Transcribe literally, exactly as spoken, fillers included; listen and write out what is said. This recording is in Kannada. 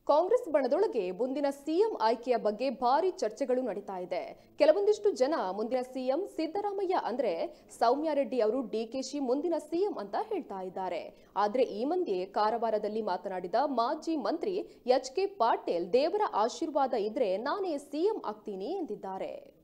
ಕಾಂಗ್ರೆಸ್ ಬಣದೊಳಗೆ ಮುಂದಿನ ಸಿಎಂ ಆಯ್ಕೆಯ ಬಗ್ಗೆ ಭಾರಿ ಚರ್ಚೆಗಳು ನಡೀತಾ ಇದೆ. ಕೆಲವೊಂದಿಷ್ಟು ಜನ ಮುಂದಿನ ಸಿಎಂ ಸಿದ್ದರಾಮಯ್ಯ ಅಂದ್ರೆ ಸೌಮ್ಯ ರೆಡ್ಡಿ ಅವರು ಡಿಕೆಶಿ ಮುಂದಿನ ಸಿಎಂ ಅಂತ ಹೇಳ್ತಾ ಇದ್ದಾರೆ. ಆದ್ರೆ ಈ ಮಧ್ಯೆ ಕಾರವಾರದಲ್ಲಿ ಮಾತನಾಡಿದ ಮಾಜಿ ಮಂತ್ರಿ ಎಚ್ ಕೆ ಪಾಟೀಲ್ ದೇವರ ಆಶೀರ್ವಾದ ಇದ್ರೆ ನಾನೇ ಸಿಎಂ ಆಗ್ತೀನಿ ಎಂದಿದ್ದಾರೆ.